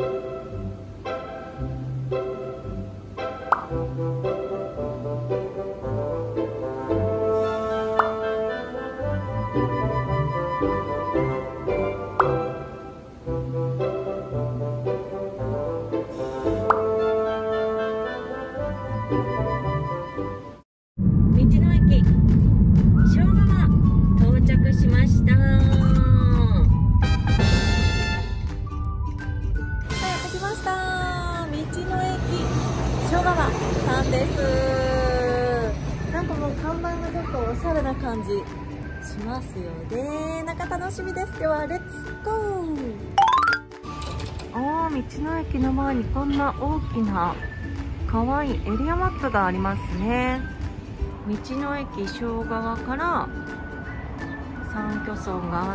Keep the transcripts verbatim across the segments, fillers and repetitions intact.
塩川さんです。なんかもう看板がちょっとおしゃれな感じしますよね。なんか楽しみです。ではレッツゴー。あー、道の駅の前にこんな大きな可愛いエリアマップがありますね。道の駅塩川から三居村があって、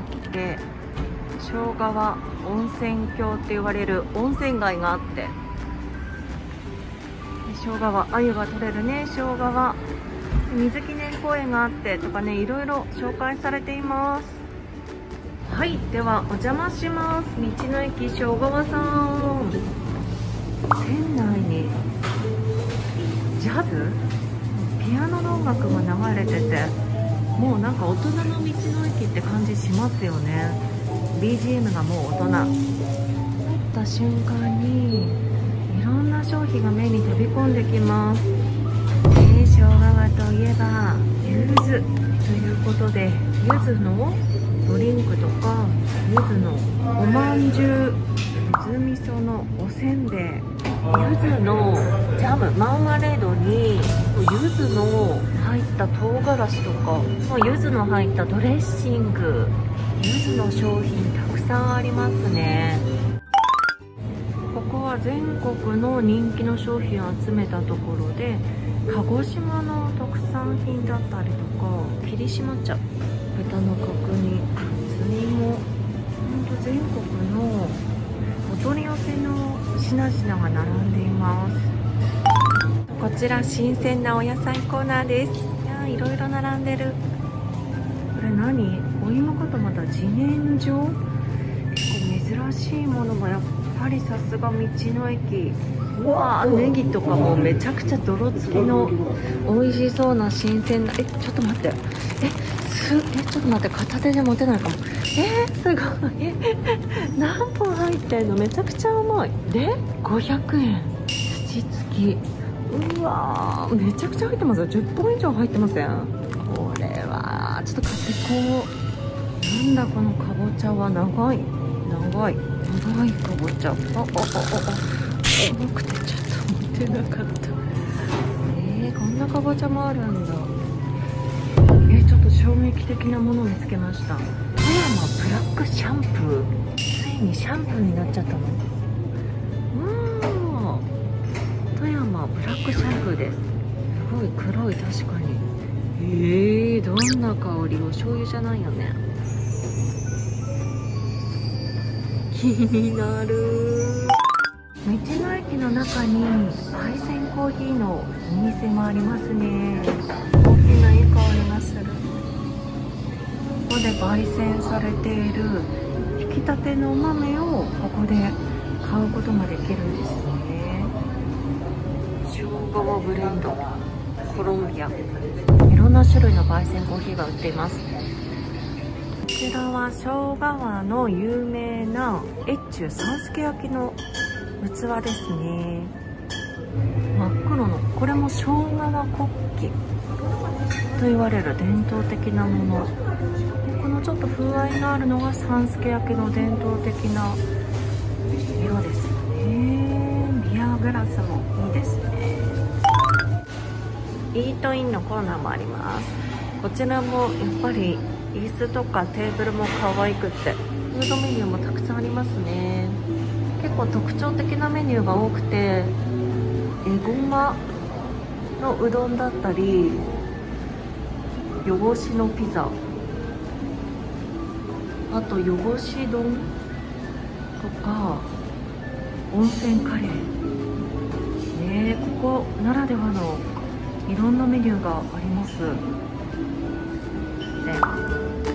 塩川温泉郷って言われる温泉街があって、塩川鮎が取れるね、塩川水記念公園があってとかね、いろいろ紹介されています。はい、ではお邪魔します。道の駅塩川さん、店内にジャズピアノの音楽が流れてて、もうなんか大人の道の駅って感じしますよね。 ビージーエム がもう大人。入った瞬間にいろんな商品が目に飛び込んできます。えー、塩川といえば柚子ということで、柚子のドリンクとか、柚子のおまんじゅう、柚子味噌のおせんべい、柚子のジャム、マーマレードに柚子の入った唐辛子とか、柚子の入ったドレッシング、柚子の商品たくさんありますね。ここは全国の人気の商品を集めたところで、鹿児島の特産品だったりとか、霧島茶、豚の角煮、ついも、ほんと全国のお取り寄せの品々が並んでいます。こちら新鮮なお野菜コーナーです。いやー、いろいろ並んでる。これ何？お芋かとまた自然薯？結構珍しいものもやっぱりさすが道の駅。うわー、ネギとかもめちゃくちゃ泥付きの美味しそうな新鮮な。え、ちょっと待って、えすえちょっと待って、片手で持てないかも。えー、すごい。え何本入ってんの？めちゃくちゃ重い。でごひゃくえん、土付き。うわー、めちゃくちゃ入ってますよ。じゅっぽん以上入ってません？これはちょっと買っていこう。なんだこのかぼちゃは。長い長い長いかぼちゃ。あああああ、重くてちょっと持てなかった。えー、こんなかぼちゃもあるんだ。えー、ちょっと衝撃的なものを見つけました。富山ブラックシャンプー、ついにシャンプーになっちゃったの。うわー、富山ブラックシャンプーです。すごい黒い。確かに。えー、どんな香り？お醤油じゃないよね。気になる。道の駅の中に焙煎コーヒーのお店もありますね。コーヒーのいい香りがする。ここで焙煎されている引きたてのお豆をここで買うことができるんですね。塩川ブレンド、コロンビア、いろんな種類の焙煎コーヒーが売っています。こちらは塩川の有名な越中三助焼きの器ですね。真っ黒の、これも塩川国旗と言われる伝統的なもので、このちょっと風合いのあるのが三助焼きの伝統的な色ですよね。ビアグラスもいいですね。イートインのコーナーもあります。こちらもやっぱり椅子とかテーブルも可愛くって、フードメニューもたくさんありますね。結構特徴的なメニューが多くて、えごまのうどんだったり、汚しのピザ、あと汚し丼とか温泉カレーね。ここならではのいろんなメニューがあります。で